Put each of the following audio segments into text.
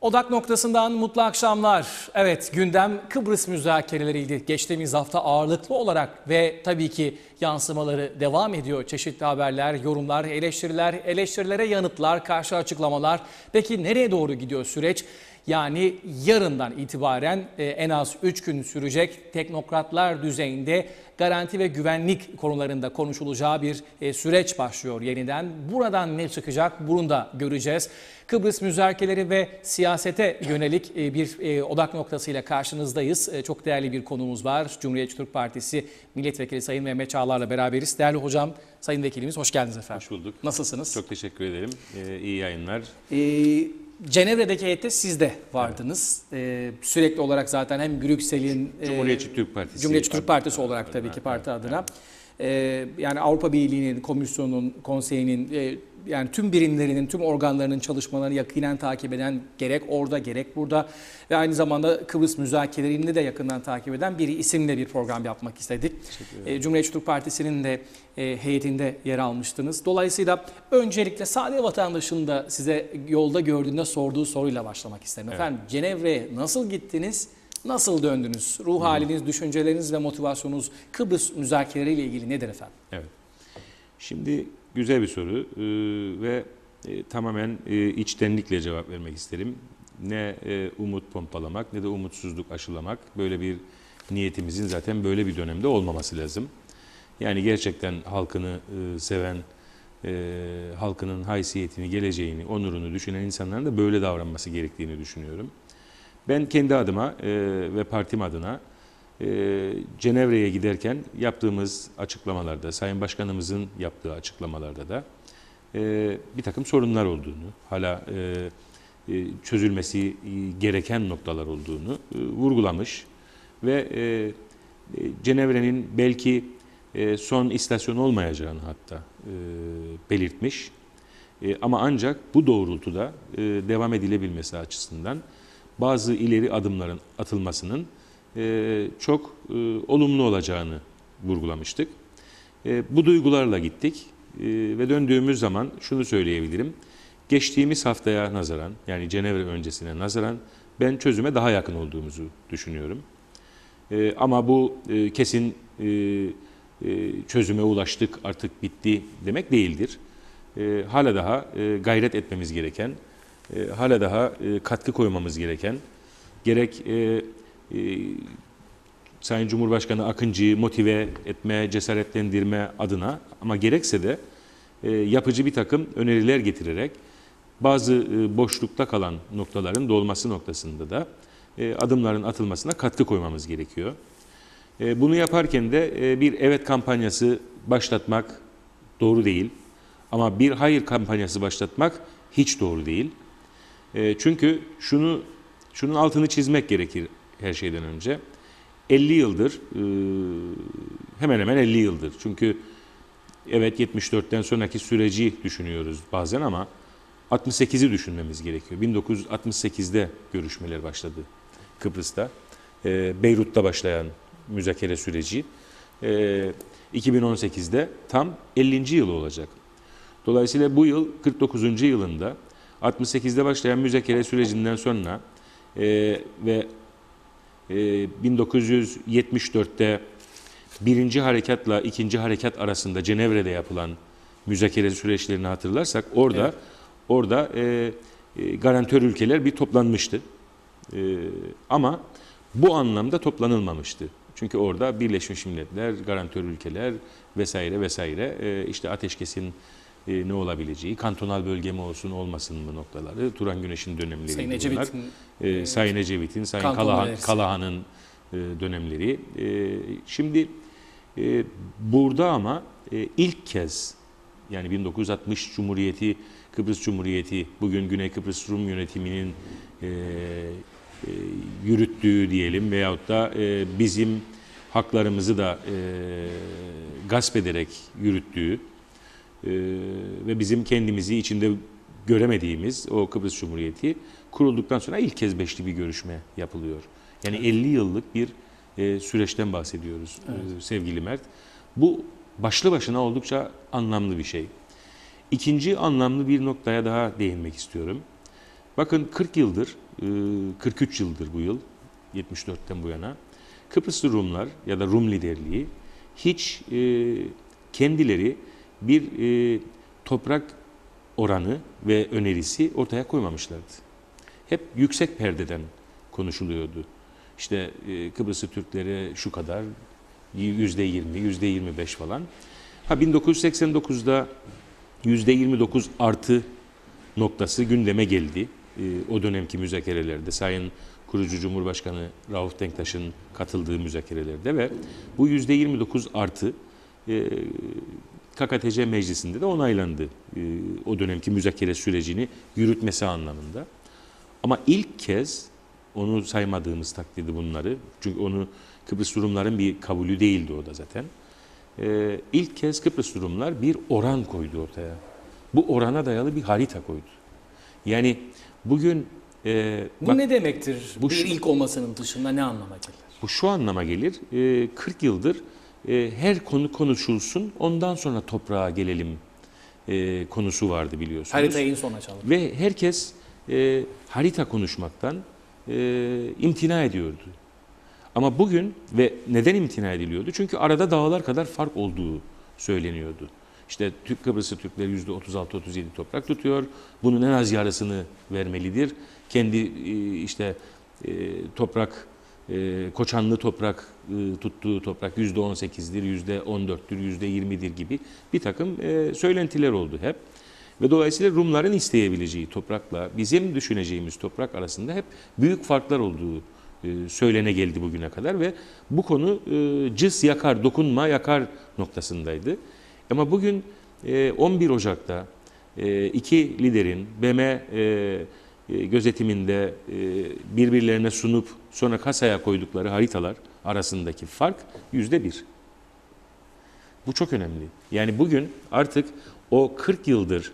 Odak noktasından mutlu akşamlar. Evet, gündem Kıbrıs müzakereleriydi. Geçtiğimiz hafta ağırlıklı olarak ve tabii ki yansımaları devam ediyor. Çeşitli haberler, yorumlar, eleştiriler, eleştirilere yanıtlar, karşı açıklamalar. Peki nereye doğru gidiyor süreç? Yani yarından itibaren en az 3 gün sürecek teknokratlar düzeyinde garanti ve güvenlik konularında konuşulacağı bir süreç başlıyor yeniden. Buradan ne çıkacak bunu da göreceğiz. Kıbrıs müzakereleri ve siyasete yönelik bir odak noktasıyla karşınızdayız. Çok değerli bir konuğumuz var. Cumhuriyetçi Türk Partisi Milletvekili Sayın Mehmet Çağlar'la beraberiz. Değerli hocam, sayın vekilimiz hoş geldiniz efendim. Hoş bulduk. Nasılsınız? Çok teşekkür ederim. İyi yayınlar. Cenevre'deki heyette siz de vardınız. Evet. Sürekli olarak zaten hem Brüksel'in Cumhuriyetçi Türk Partisi. Cumhuriyetçi Türk Partisi olarak tabii ki parti adına. Yani Avrupa Birliği'nin, komisyonun, konseyinin yani tüm birimlerinin, tüm organlarının çalışmalarını yakinen takip eden gerek orada gerek burada ve aynı zamanda Kıbrıs müzakerelerini de yakından takip eden bir isimle bir program yapmak istedik. Cumhuriyetçi Türk Partisi'nin de heyetinde yer almıştınız. Dolayısıyla öncelikle sade vatandaşın da size yolda gördüğünde sorduğu soruyla başlamak isterim. Evet. Efendim Cenevre'ye nasıl gittiniz? Nasıl döndünüz? Ruh haliniz, düşünceleriniz ve motivasyonunuz Kıbrıs müzakereleriyle ilgili nedir efendim? Evet. Şimdi güzel bir soru ve tamamen içtenlikle cevap vermek isterim. Ne umut pompalamak ne de umutsuzluk aşılamak. Böyle bir niyetimizin zaten böyle bir dönemde olmaması lazım. Yani gerçekten halkını seven, halkının haysiyetini, geleceğini, onurunu düşünen insanların da böyle davranması gerektiğini düşünüyorum. Ben kendi adıma ve partim adına Cenevre'ye giderken yaptığımız açıklamalarda, Sayın Başkanımızın yaptığı açıklamalarda da bir takım sorunlar olduğunu, hala çözülmesi gereken noktalar olduğunu vurgulamış ve Cenevre'nin belki son istasyon olmayacağını hatta belirtmiş. Ama ancak bu doğrultuda devam edilebilmesi açısından bazı ileri adımların atılmasının çok olumlu olacağını vurgulamıştık. Bu duygularla gittik ve döndüğümüz zaman şunu söyleyebilirim. Geçtiğimiz haftaya nazaran, yani Cenevre öncesine nazaran ben çözüme daha yakın olduğumuzu düşünüyorum. Ama bu kesin çözüme ulaştık, artık bitti demek değildir. Hala daha gayret etmemiz gereken, hala daha katkı koymamız gereken, gerek Sayın Cumhurbaşkanı Akıncı'yı motive etme, cesaretlendirme adına ama gerekse de yapıcı bir takım öneriler getirerek bazı boşlukta kalan noktaların dolması noktasında da adımların atılmasına katkı koymamız gerekiyor. Bunu yaparken de bir evet kampanyası başlatmak doğru değil ama bir hayır kampanyası başlatmak hiç doğru değil. Çünkü şunun altını çizmek gerekir her şeyden önce. 50 yıldır, hemen hemen 50 yıldır. Çünkü evet 74'ten sonraki süreci düşünüyoruz bazen ama 68'i düşünmemiz gerekiyor. 1968'de görüşmeler başladı Kıbrıs'ta. Beyrut'ta başlayan müzakere süreci 2018'de tam 50. yılı olacak. Dolayısıyla bu yıl 49. yılında 68'de başlayan müzakere sürecinden sonra ve 1974'te birinci harekatla ikinci harekat arasında Cenevre'de yapılan müzakere süreçlerini hatırlarsak orada garantör ülkeler bir toplanmıştı. Ama bu anlamda toplanılmamıştı. Çünkü orada Birleşmiş Milletler, garantör ülkeler vesaire vesaire işte ateşkesin ne olabileceği, kantonal bölge mi olsun olmasın mı noktaları, Turan Güneş'in dönemleri Sayın bunlar. Sayın Ecevit'in, Sayın Kalahan'ın dönemleri. Şimdi burada ama ilk kez yani 1960 Cumhuriyeti, Kıbrıs Cumhuriyeti, bugün Güney Kıbrıs Rum yönetiminin yürüttüğü diyelim veyahut da bizim haklarımızı da gasp ederek yürüttüğü ve bizim kendimizi içinde göremediğimiz o Kıbrıs Cumhuriyeti kurulduktan sonra ilk kez beşli bir görüşme yapılıyor. Yani 50 yıllık bir süreçten bahsediyoruz sevgili Mert. Bu başlı başına oldukça anlamlı bir şey. İkinci anlamlı bir noktaya daha değinmek istiyorum. Bakın 40 yıldır, 43 yıldır bu yıl, 74'ten bu yana Kıbrıslı Rumlar ya da Rum liderliği hiç kendileri bir toprak oranı ve önerisi ortaya koymamışlardı. Hep yüksek perdeden konuşuluyordu. İşte Kıbrıslı Türklere şu kadar, %20, %25 falan. 1989'da %29 artı noktası gündeme geldi. O dönemki müzakerelerde Sayın kurucu Cumhurbaşkanı Rauf Denktaş'ın katıldığı müzakerelerde ve bu %29 artı KKTC Meclisi'nde de onaylandı. O dönemki müzakere sürecini yürütmesi anlamında. Ama ilk kez onu saymadığımız takdirde bunları, çünkü onu Kıbrıs Rumların bir kabulü değildi o da zaten. İlk kez Kıbrıs Rumlar bir oran koydu ortaya. Bu orana dayalı bir harita koydu. Yani bugün Bu ne demektir? bu Bir şu- ilk olmasının dışında ne anlama gelir? bu şu anlama gelir, 40 yıldır her konu konuşulsun, ondan sonra toprağa gelelim konusu vardı biliyorsunuz. Haritayı en son açalım. Ve herkes harita konuşmaktan imtina ediyordu. Ama bugün ve neden imtina ediliyordu? Çünkü arada dağlar kadar fark olduğu söyleniyordu. İşte Kıbrıslı Türkler %36-37 toprak tutuyor. Bunun en az yarısını vermelidir. Kendi toprak, koçanlı toprak tuttuğu toprak %18'dir, %14'tür, %20'dir gibi bir takım söylentiler oldu hep. Ve dolayısıyla Rumların isteyebileceği toprakla bizim düşüneceğimiz toprak arasında hep büyük farklar olduğu söylene geldi bugüne kadar ve bu konu cız yakar, dokunma yakar noktasındaydı. Ama bugün 11 Ocak'ta iki liderin BM gözetiminde birbirlerine sunup sonra kasaya koydukları haritalar arasındaki fark %1. Bu çok önemli. Yani bugün artık o 40 yıldır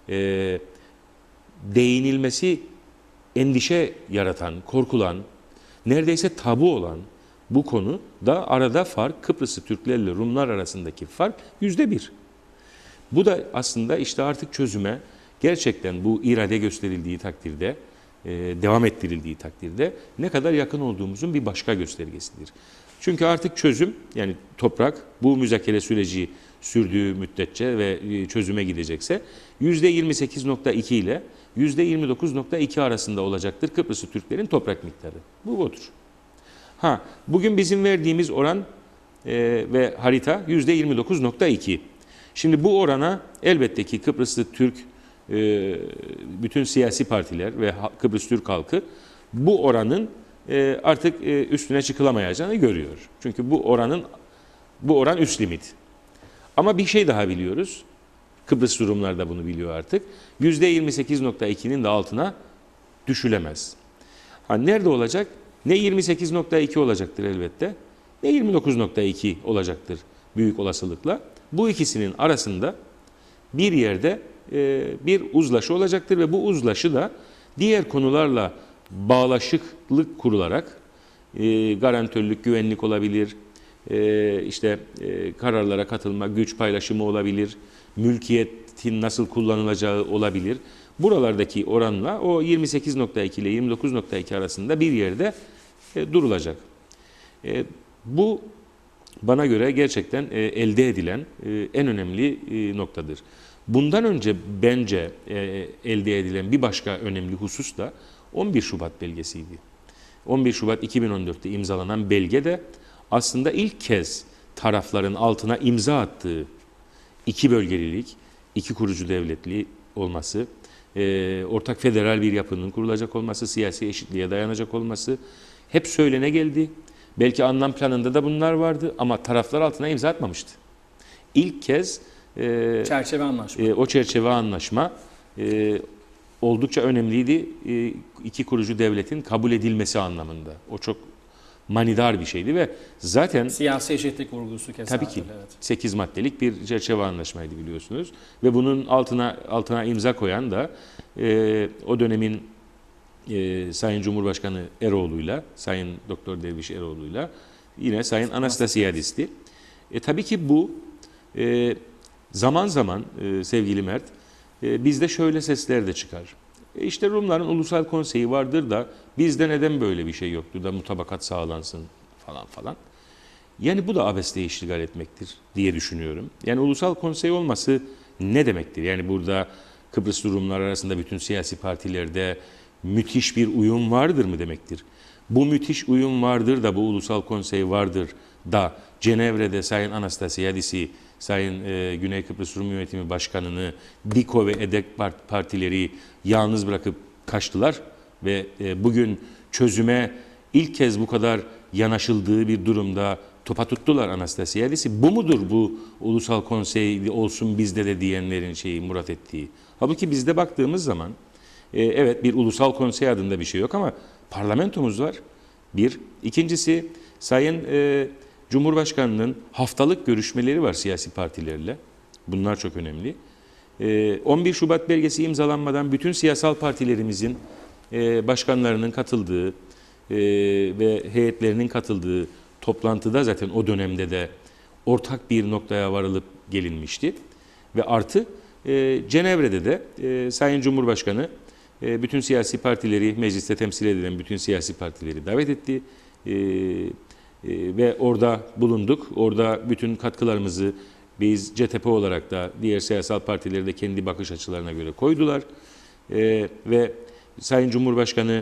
değinilmesi endişe yaratan, korkulan, neredeyse tabu olan bu konu da arada fark, Kıbrıslı Türklerle Rumlar arasındaki fark %1. Bu da aslında işte artık çözüme gerçekten bu irade gösterildiği takdirde, devam ettirildiği takdirde ne kadar yakın olduğumuzun bir başka göstergesidir. Çünkü artık çözüm, yani toprak bu müzakere süreci sürdüğü müddetçe ve çözüme gidecekse %28.2 ile %29.2 arasında olacaktır Kıbrıslı Türklerin toprak miktarı. Bu budur. Bugün bizim verdiğimiz oran ve harita %29.2. Şimdi bu orana elbette ki Kıbrıslı Türk, bütün siyasi partiler ve Kıbrıs Türk halkı bu oranın artık üstüne çıkılamayacağını görüyor. Çünkü bu oran üst limit. Ama bir şey daha biliyoruz. Kıbrıs Rumlar da bunu biliyor artık. %28.2'nin de altına düşülemez. Nerede olacak? Ne 28.2 olacaktır elbette, ne 29.2 olacaktır büyük olasılıkla. Bu ikisinin arasında bir yerde bir uzlaşı olacaktır ve bu uzlaşı da diğer konularla bağlaşıklık kurularak garantörlük, güvenlik olabilir, kararlara katılma, güç paylaşımı olabilir, mülkiyetin nasıl kullanılacağı olabilir. Buralardaki oranla o 28.2 ile 29.2 arasında bir yerde durulacak. Bu bana göre gerçekten elde edilen en önemli noktadır. Bundan önce bence elde edilen bir başka önemli husus da 11 Şubat belgesiydi. 11 Şubat 2014'te imzalanan belge de aslında ilk kez tarafların altına imza attığı iki bölgelilik, iki kurucu devletli olması, ortak federal bir yapının kurulacak olması, siyasi eşitliğe dayanacak olması hep söylene geldi. Belki anlam planında da bunlar vardı ama taraflar altına imza atmamıştı. İlk kez Çerçeve anlaşma. o çerçeve anlaşma oldukça önemliydi. İki kurucu devletin kabul edilmesi anlamında. O çok manidar bir şeydi ve zaten Siyasi eşitlik vurgusu kesin. tabii ki Evet. 8 maddelik bir çerçeve anlaşmaydı biliyorsunuz. Ve bunun altına imza koyan da o dönemin Sayın Cumhurbaşkanı Eroğlu'yla, Sayın Doktor Derviş Eroğlu'yla yine Sayın Anastasiadis'ti. Tabii ki bu zaman zaman sevgili Mert bizde şöyle sesler de çıkar. İşte Rumların Ulusal Konseyi vardır da bizde neden böyle bir şey yoktur da mutabakat sağlansın falan falan. Yani bu da abesle iştigal etmektir diye düşünüyorum. Yani Ulusal Konsey olması ne demektir? Yani burada Kıbrıslı Rumlar arasında bütün siyasi partilerde müthiş bir uyum vardır mı demektir? Bu müthiş uyum vardır da bu Ulusal Konsey vardır da Cenevre'de Sayın Anastasiadis'i, Sayın Güney Kıbrıs Rum Yönetimi Başkanı'nı, DİKO ve EDEK partileri yalnız bırakıp kaçtılar ve bugün çözüme ilk kez bu kadar yanaşıldığı bir durumda topa tuttular Anastasiadis'i. Bu mudur bu Ulusal Konsey olsun bizde de diyenlerin şeyi murat ettiği? Halbuki bizde baktığımız zaman evet bir Ulusal Konsey adında bir şey yok ama parlamentomuz var. Bir. İkincisi Sayın Cumhurbaşkanı'nın haftalık görüşmeleri var siyasi partilerle. Bunlar çok önemli. 11 Şubat belgesi imzalanmadan bütün siyasal partilerimizin başkanlarının katıldığı ve heyetlerinin katıldığı toplantıda zaten o dönemde de ortak bir noktaya varılıp gelinmişti. Ve artı Cenevre'de de Sayın Cumhurbaşkanı bütün siyasi partileri, mecliste temsil edilen bütün siyasi partileri davet etti. Ve orada bulunduk. Orada bütün katkılarımızı biz CTP olarak da diğer siyasal partileri de kendi bakış açılarına göre koydular. Ve Sayın Cumhurbaşkanı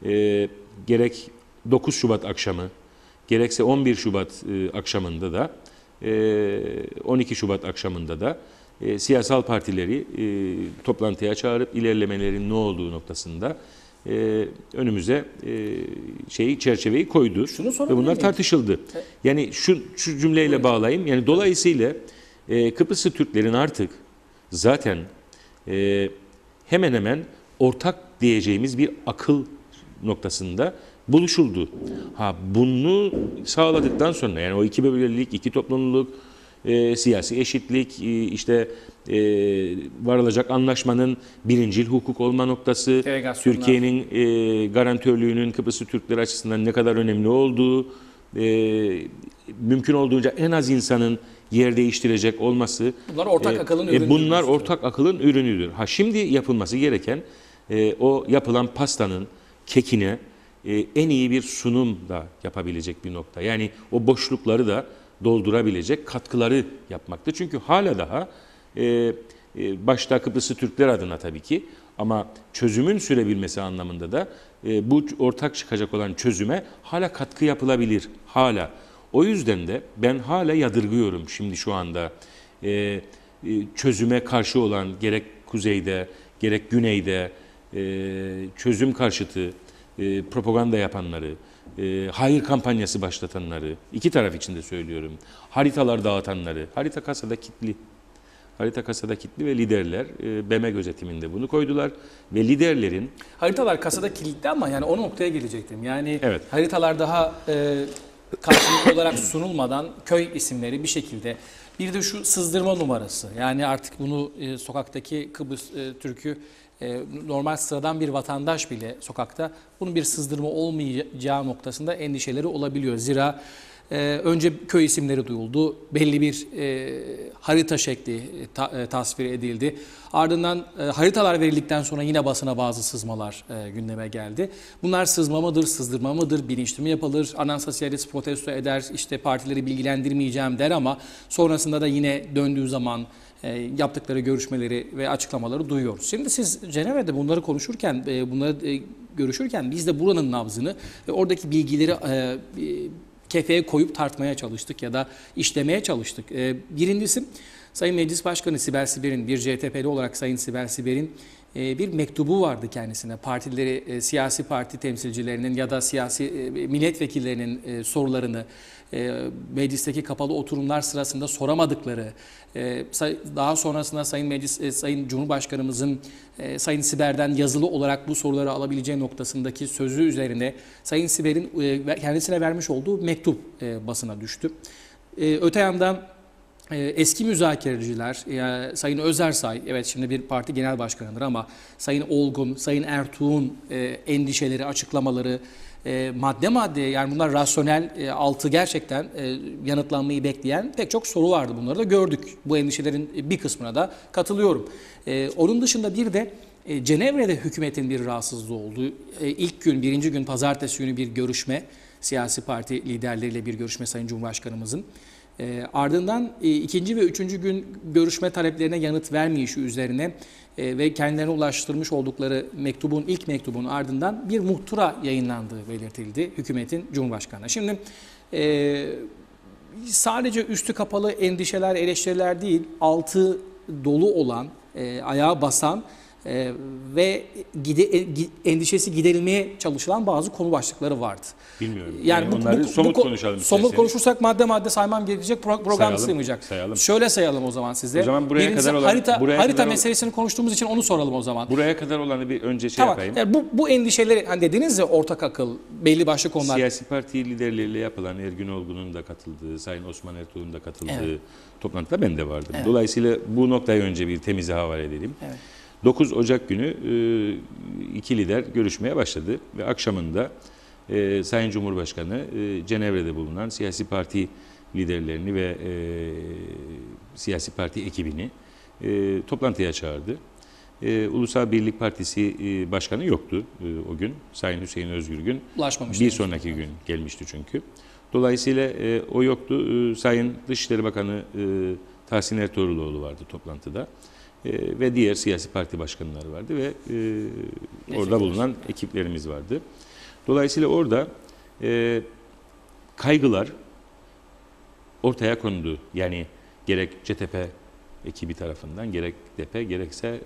gerek 9 Şubat akşamı, gerekse 11 Şubat akşamında da, 12 Şubat akşamında da siyasal partileri toplantıya çağırıp ilerlemelerin ne olduğu noktasında önümüze çerçeveyi koydu ve bunlar tartışıldı. Yani şu cümleyle bağlayayım. Yani dolayısıyla Kıbrıslı Türklerin artık zaten hemen hemen ortak diyeceğimiz bir akıl noktasında buluşuldu. Bunu sağladıktan sonra yani o iki bölgelik, iki toplumluluk, siyasi eşitlik, işte varılacak anlaşmanın birincil hukuk olma noktası, Türkiye'nin garantörlüğünün Kıbrıslı Türkler açısından ne kadar önemli olduğu, mümkün olduğunca en az insanın yer değiştirecek olması. Bunlar ortak akılın ürünüdür. Bunlar ortak akılın ürünüdür. Şimdi yapılması gereken o yapılan pastanın kekine en iyi bir sunum da yapabilecek bir nokta. Yani o boşlukları da doldurabilecek katkıları yapmaktı. Çünkü hala daha başta Kıbrıslı Türkler adına tabii ki ama çözümün sürebilmesi anlamında da bu ortak çıkacak olan çözüme hala katkı yapılabilir. Hala. O yüzden de ben hala yadırgıyorum şimdi şu anda çözüme karşı olan gerek kuzeyde gerek güneyde çözüm karşıtı propaganda yapanları, hayır kampanyası başlatanları, iki taraf için de söylüyorum, haritalar dağıtanları, harita kasada kilitli ve liderler BM gözetiminde bunu koydular ve liderlerin... Haritalar kasada kilitli ama yani o noktaya gelecektim. Yani evet. Haritalar daha karşılıklı olarak sunulmadan köy isimleri bir şekilde. Bir de şu sızdırma numarası. Yani artık bunu sokaktaki Kıbrıs Türk'ü normal sıradan bir vatandaş bile sokakta bunun bir sızdırma olmayacağı noktasında endişeleri olabiliyor. Zira önce köy isimleri duyuldu, belli bir harita şekli tasvir edildi. Ardından haritalar verildikten sonra yine basına bazı sızmalar gündeme geldi. Bunlar sızma mıdır, sızdırma mıdır, bilinçli mi yapılır? Anastasiadis protesto eder, işte partileri bilgilendirmeyeceğim der ama sonrasında da yine döndüğü zaman yaptıkları görüşmeleri ve açıklamaları duyuyoruz. Şimdi siz Cenevre'de bunları konuşurken, görüşürken biz de buranın nabzını ve oradaki bilgileri kefeye koyup tartmaya çalıştık ya da işlemeye çalıştık. Birincisi Sayın Meclis Başkanı Sibel Siber'in, bir CTP'li olarak Sayın Sibel Siber'in bir mektubu vardı kendisine. Partileri, siyasi parti temsilcilerinin ya da siyasi milletvekillerinin sorularını meclisteki kapalı oturumlar sırasında soramadıkları, daha sonrasında Sayın Cumhurbaşkanımızın Sayın Siber'den yazılı olarak bu soruları alabileceği noktasındaki sözü üzerine Sayın Siber'in kendisine vermiş olduğu mektup basına düştü. Öte yandan eski müzakereciler, Sayın Özersay, evet şimdi bir parti genel başkanıdır ama Sayın Olgun, Sayın Ertuğ'un endişeleri, açıklamaları, madde madde yani bunlar rasyonel, altı gerçekten yanıtlanmayı bekleyen pek çok soru vardı. Bunları da gördük. Bu endişelerin bir kısmına da katılıyorum. Onun dışında bir de Cenevre'de hükümetin bir rahatsızlığı oldu. İlk gün, birinci gün pazartesi günü bir görüşme, siyasi parti liderleriyle bir görüşme Sayın Cumhurbaşkanımızın. Ardından ikinci ve üçüncü gün görüşme taleplerine yanıt vermeyişi üzerine ve kendilerine ulaştırmış oldukları ilk mektubun ardından bir muhtıra yayınlandığı belirtildi hükümetin Cumhurbaşkanı'na. Şimdi sadece üstü kapalı endişeler, eleştiriler değil, altı dolu olan, ayağa basan ve endişesi giderilmeye çalışılan bazı konu başlıkları vardı. Bilmiyorum. Yani onları somut konuşalım. Somut konuşursak madde madde saymam gerekecek, program sığmayacak. Sayalım. Şöyle sayalım o zaman size. O zaman buraya kadar olan harita meselesini konuştuğumuz için onu soralım o zaman. Buraya kadar olanı bir önce yapayım. Yani bu endişeleri, hani dediniz ya, ortak akıl, belli başlı konular. Siyasi parti liderleriyle yapılan Ergün Olgun'un da katıldığı, Sayın Osman Ertuğrul'un da katıldığı toplantıda ben de vardım. Evet. Dolayısıyla bu noktayı önce bir temize havale edelim. Evet. 9 Ocak günü iki lider görüşmeye başladı ve akşamında Sayın Cumhurbaşkanı Cenevre'de bulunan siyasi parti liderlerini ve siyasi parti ekibini toplantıya çağırdı. Ulusal Birlik Partisi Başkanı yoktu o gün. Sayın Hüseyin Özgürgün bir sonraki gün gelmişti çünkü. Dolayısıyla o yoktu. Sayın Dışişleri Bakanı Tahsin Ertuğruloğlu vardı toplantıda. Ve diğer siyasi parti başkanları vardı ve orada bulunan ekiplerimiz vardı. Dolayısıyla orada kaygılar ortaya kondu. Yani gerek CTP ekibi tarafından, gerek DP, gerekse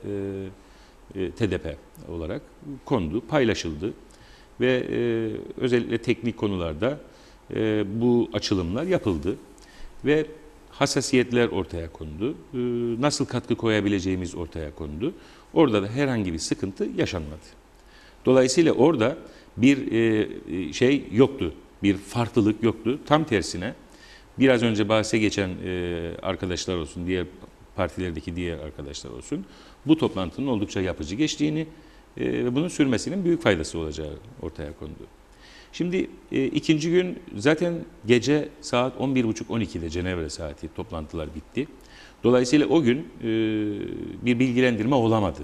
TDP olarak kondu, paylaşıldı. Ve özellikle teknik konularda bu açılımlar yapıldı. Ve hassasiyetler ortaya kondu. Nasıl katkı koyabileceğimiz ortaya kondu. Orada da herhangi bir sıkıntı yaşanmadı. Dolayısıyla orada bir şey yoktu, bir farklılık yoktu. Tam tersine biraz önce bahse geçen arkadaşlar olsun, diğer partilerdeki diğer arkadaşlar olsun, bu toplantının oldukça yapıcı geçtiğini ve bunun sürmesinin büyük faydası olacağı ortaya kondu. Şimdi ikinci gün zaten gece saat 11.30-12'de Cenevre saati toplantılar bitti. Dolayısıyla o gün bir bilgilendirme olamadı.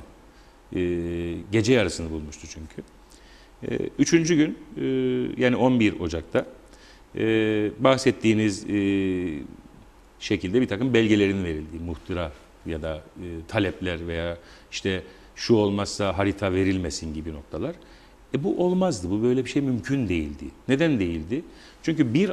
Gece yarısını bulmuştu çünkü. Üçüncü gün yani 11 Ocak'ta bahsettiğiniz şekilde bir takım belgelerin verildiği, muhtıra ya da talepler veya işte şu olmazsa harita verilmesin gibi noktalar. Bu olmazdı. Bu böyle bir şey mümkün değildi. Neden değildi? Çünkü 1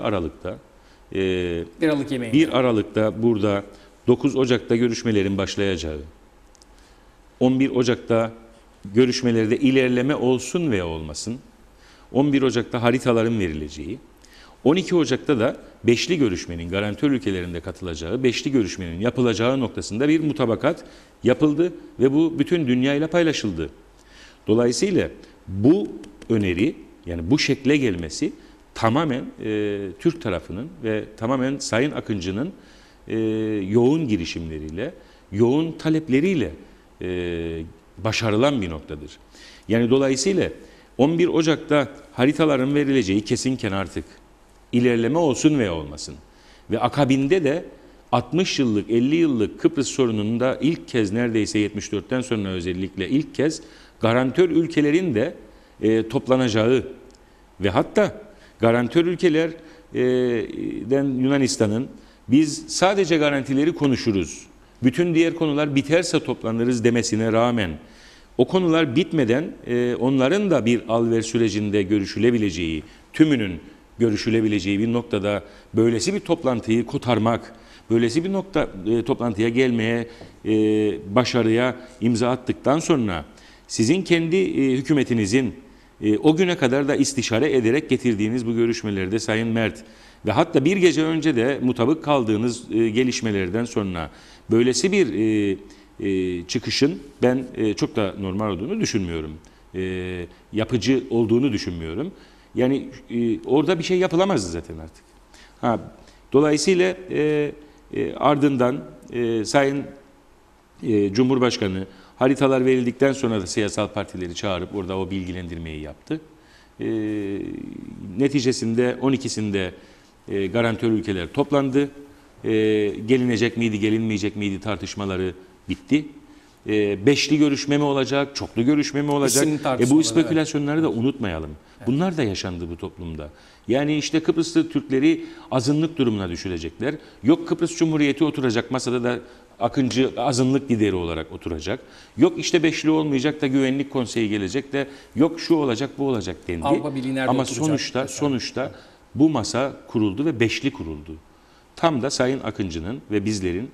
Aralık'ta burada 9 Ocak'ta görüşmelerin başlayacağı, 11 Ocak'ta görüşmelerde ilerleme olsun veya olmasın, 11 Ocak'ta haritaların verileceği, 12 Ocak'ta da beşli görüşmenin, garantör ülkelerinde katılacağı, beşli görüşmenin yapılacağı noktasında bir mutabakat yapıldı ve bu bütün dünyayla paylaşıldı. Dolayısıyla bu öneri, yani bu şekle gelmesi tamamen Türk tarafının ve tamamen Sayın Akıncı'nın yoğun girişimleriyle, yoğun talepleriyle başarılan bir noktadır. Yani dolayısıyla 11 Ocak'ta haritaların verileceği kesinken artık ilerleme olsun veya olmasın. Ve akabinde de 60 yıllık, 50 yıllık Kıbrıs sorununda ilk kez neredeyse 74'ten sonra özellikle ilk kez garantör ülkelerin de toplanacağı ve hatta garantör ülkelerden Yunanistan'ın biz sadece garantileri konuşuruz, bütün diğer konular biterse toplanırız demesine rağmen o konular bitmeden onların da bir al-ver sürecinde görüşülebileceği, tümünün görüşülebileceği bir noktada böylesi bir toplantıyı kotarmak, böylesi bir toplantıya gelmeye, başarıya imza attıktan sonra sizin kendi hükümetinizin o güne kadar da istişare ederek getirdiğiniz bu görüşmelerde Sayın Mert ve hatta bir gece önce de mutabık kaldığınız gelişmelerden sonra böylesi bir çıkışın ben çok da normal olduğunu düşünmüyorum. Yapıcı olduğunu düşünmüyorum. Yani orada bir şey yapılamazdı zaten artık. Dolayısıyla ardından Sayın Cumhurbaşkanı haritalar verildikten sonra da siyasal partileri çağırıp orada o bilgilendirmeyi yaptı. Neticesinde 12'sinde garantör ülkeler toplandı. Gelinecek miydi, gelinmeyecek miydi tartışmaları bitti. Beşli görüşme mi olacak, çoklu görüşme mi olacak? İsim Bu tartışmaları, spekülasyonları da unutmayalım. Bunlar da yaşandı bu toplumda. Yani işte Kıbrıslı Türkleri azınlık durumuna düşürecekler. Yok Kıbrıs Cumhuriyeti oturacak masada da Akıncı azınlık lideri olarak oturacak. Yok işte beşli olmayacak da Güvenlik Konseyi gelecek de yok şu olacak bu olacak dendi. Avrupa Birliği nerede Ama oturacak? sonuçta bu masa kuruldu ve beşli kuruldu. Tam da Sayın Akıncı'nın ve bizlerin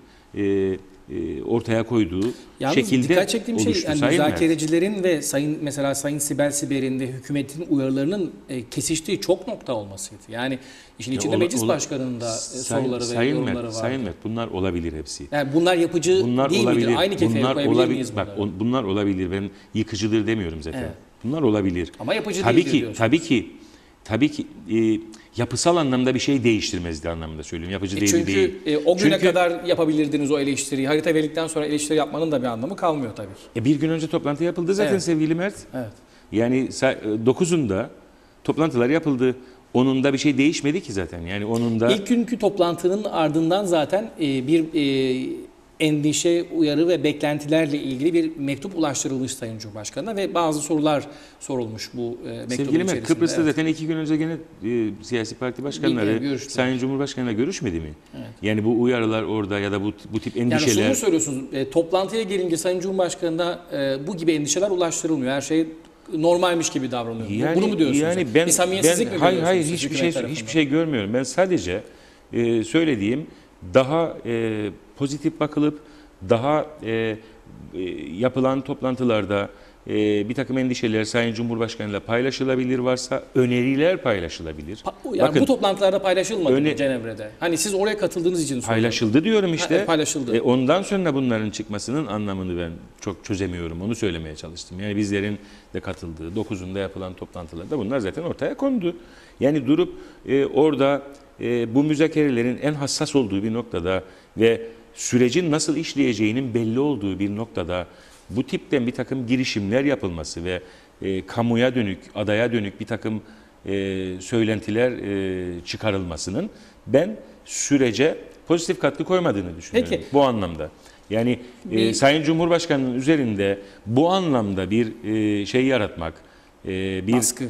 ortaya koyduğu Yalnız şekilde dikkat çektiğim şey oluştu. yani Sayın Mert. müzakerecilerin ve mesela Sayın Sibel Siber'in ve hükümetin uyarılarının kesiştiği çok nokta olmasıydı. Yani işin içinde meclis başkanının da soruları ve yorumları var. Sayın Mert, bunlar olabilir hepsi. Yani bunlar yapıcı Bunlar değil olabilir. midir? Aynı kefeye Bunlar koyabilir olabilir. miyiz Bak bunları? bunlar olabilir. Ben yıkıcıdır demiyorum zaten. Evet. Bunlar olabilir. Ama yapıcı tabii değildir ki, diyorsunuz. tabii ki yapısal anlamda bir şey değiştirmezdi anlamında söylüyorum. Yapıcı değildi Çünkü değil. o güne Çünkü kadar yapabilirdiniz o eleştiriyi. Harita verdikten sonra eleştiri yapmanın da bir anlamı kalmıyor tabii. bir gün önce toplantı yapıldı zaten Evet. sevgili Mert. Evet. Yani 9'unda toplantılar yapıldı. Onun da bir şey değişmedi ki zaten. Yani onun da İlk günkü toplantının ardından zaten bir endişe, uyarı ve beklentilerle ilgili bir mektup ulaştırılmış Sayın Cumhurbaşkanı'na ve bazı sorular sorulmuş bu mektubun sevgili Mert, içerisinde. Kıbrıs'ta Evet. zaten 2 gün önce gene siyasi parti başkanları Görüştü. Sayın Cumhurbaşkanı'yla görüşmedi mi? Evet. Yani bu uyarılar orada ya da bu tip Yani endişeler. şunu söylüyorsunuz, toplantıya gelince Sayın Cumhurbaşkanı'na bu gibi endişeler ulaştırılmıyor. Her şey normalmiş gibi davranıyor. Bunu mu diyorsunuz? Yani ben bir samimiyetsizlik mi hayır görüyorsunuz siz hiçbir hükümet şey tarafından? hiçbir şey görmüyorum. Ben sadece söylediğim daha pozitif bakılıp daha yapılan toplantılarda bir takım endişeler Sayın Cumhurbaşkanı'yla paylaşılabilir varsa öneriler paylaşılabilir. Yani Bakın, bu toplantılarda paylaşılmadı mı Cenevre'de? Hani siz oraya katıldığınız için soruyorum. paylaşıldı diyorum işte. Paylaşıldı. Ondan sonra bunların çıkmasının anlamını ben çok çözemiyorum. Onu söylemeye çalıştım. Yani bizlerin de katıldığı 9'unda yapılan toplantılarda bunlar zaten ortaya kondu. Yani durup orada bu müzakerelerin en hassas olduğu bir noktada ve sürecin nasıl işleyeceğinin belli olduğu bir noktada bu tipten bir takım girişimler yapılması ve kamuya dönük, adaya dönük bir takım söylentiler çıkarılmasının ben sürece pozitif katkı koymadığını düşünüyorum. Peki. Bu anlamda. Yani Sayın Cumhurbaşkanı'nın üzerinde bu anlamda bir şey yaratmak, bir Baskı.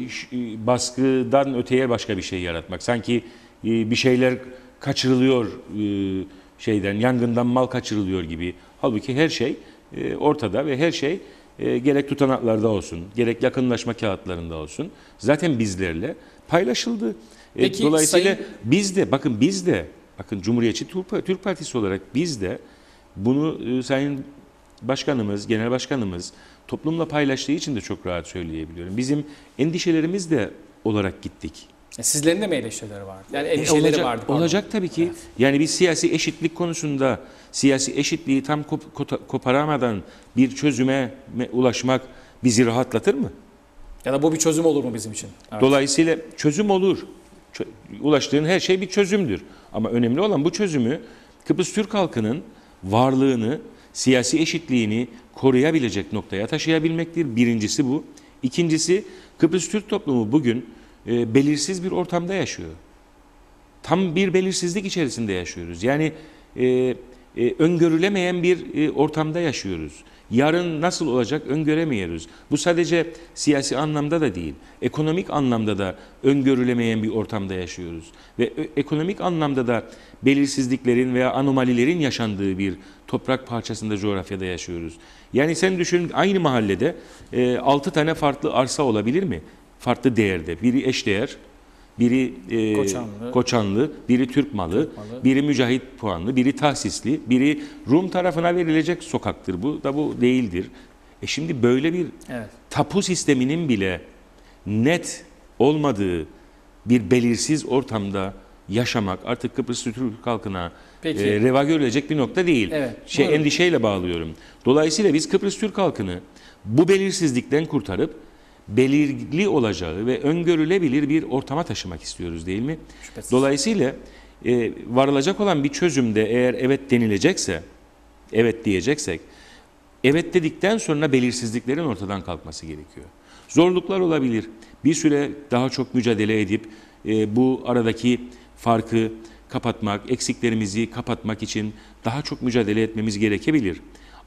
Baskıdan öteye başka bir şey yaratmak. Sanki bir şeyler kaçırılıyor şeyden, yangından mal kaçırılıyor gibi. Halbuki her şey ortada ve her şey gerek tutanaklarda olsun, gerek yakınlaşma kağıtlarında olsun zaten bizlerle paylaşıldı. Peki, Dolayısıyla biz de Cumhuriyetçi Türk Partisi olarak biz de bunu Sayın Başkanımız, Genel Başkanımız toplumla paylaştığı için de çok rahat söyleyebiliyorum. Bizim endişelerimiz de olarak gittik. Sizlerin de mi eleştirileri vardı? Yani endişeleri vardı. Pardon. Olacak tabii ki. Evet. Yani biz siyasi eşitlik konusunda siyasi eşitliği tam koparamadan bir çözüme ulaşmak bizi rahatlatır mı? Ya da bu bir çözüm olur mu bizim için? Evet. Dolayısıyla çözüm olur. Ulaştığın her şey bir çözümdür. Ama önemli olan bu çözümü Kıbrıs Türk halkının varlığını, siyasi eşitliğini koruyabilecek noktaya taşıyabilmektir. Birincisi bu. İkincisi Kıbrıs Türk toplumu bugün belirsiz bir ortamda yaşıyor. Tam bir belirsizlik içerisinde yaşıyoruz. Yani öngörülemeyen bir ortamda yaşıyoruz. Yarın nasıl olacak öngöremiyoruz. Bu sadece siyasi anlamda da değil, ekonomik anlamda da öngörülemeyen bir ortamda yaşıyoruz. Ve ekonomik anlamda da belirsizliklerin veya anomalilerin yaşandığı bir toprak parçasında, coğrafyada yaşıyoruz. Yani sen düşün, aynı mahallede 6 tane farklı arsa olabilir mi? Farklı değerde. Biri eşdeğer, biri Koçanlı, biri Türk malı, biri Mücahit puanlı, biri tahsisli, biri Rum tarafına verilecek sokaktır. Bu da bu değildir. Şimdi böyle bir tapu sisteminin bile net olmadığı bir belirsiz ortamda yaşamak artık Kıbrıs Türk halkına reva görülecek bir nokta değil. Evet, endişeyle bağlıyorum. Dolayısıyla biz Kıbrıs Türk halkını bu belirsizlikten kurtarıp belirli olacağı ve öngörülebilir bir ortama taşımak istiyoruz, değil mi? Şüphesiz. Dolayısıyla varılacak olan bir çözümde eğer evet denilecekse, evet diyeceksek, evet dedikten sonra belirsizliklerin ortadan kalkması gerekiyor. Zorluklar olabilir. Bir süre daha çok mücadele edip bu aradaki farkı kapatmak, eksiklerimizi kapatmak için daha çok mücadele etmemiz gerekebilir.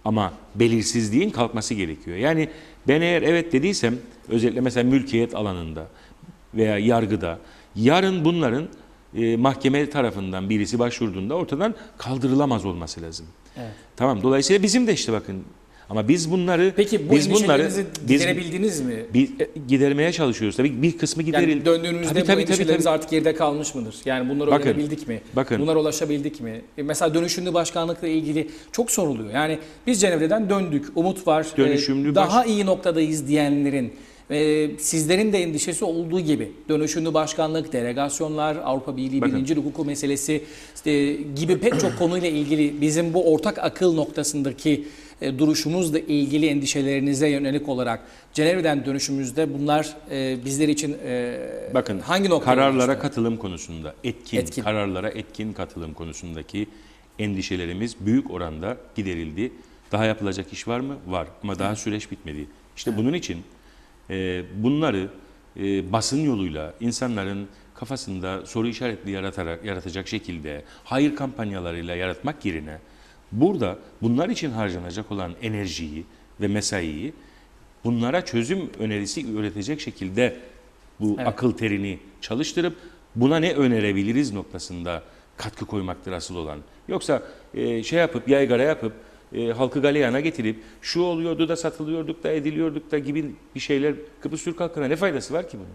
Ama belirsizliğin kalkması gerekiyor. Yani ben eğer evet dediysem, özellikle mesela mülkiyet alanında veya yargıda, yarın bunların mahkeme tarafından birisi başvurduğunda ortadan kaldırılamaz olması lazım. Evet. Tamam. Dolayısıyla bizim de işte bakın, ama biz bunları Peki bu endişelerinizi giderebildiniz mi? Gidermeye çalışıyoruz. Tabii bir kısmı giderildi. Yani döndüğünüzde bu endişeleriniz artık geride kalmış mıdır? Yani bunları öğrenebildik mi? Bunlara ulaşabildik mi? Mesela dönüşümlü başkanlıkla ilgili çok soruluyor. Yani biz Cenevre'den döndük, umut var, daha iyi noktadayız diyenlerin, sizlerin de endişesi olduğu gibi dönüşümlü başkanlık, delegasyonlar, Avrupa Birliği birinci hukuku meselesi gibi pek çok konuyla ilgili bizim bu ortak akıl noktasındaki duruşumuzla ilgili endişelerinize yönelik olarak Cenevre'den dönüşümüzde bunlar bizler için bakın, hangi noktada? Kararlara katılım konusunda, kararlara etkin katılım konusundaki endişelerimiz büyük oranda giderildi. Daha yapılacak iş var mı? Var. Ama daha süreç bitmedi. İşte bunun için bunları basın yoluyla insanların kafasında soru işaretli yaratacak şekilde hayır kampanyalarıyla yaratmak yerine burada bunlar için harcanacak olan enerjiyi ve mesaiyi bunlara çözüm önerisi üretecek şekilde bu akıl terini çalıştırıp buna ne önerebiliriz noktasında katkı koymaktır asıl olan. Yoksa şey yapıp yaygara yapıp halkı galeyana getirip şu oluyordu da satılıyorduk da ediliyorduk da gibi bir şeyler Kıbrıs Türk halkına ne faydası var ki bunun?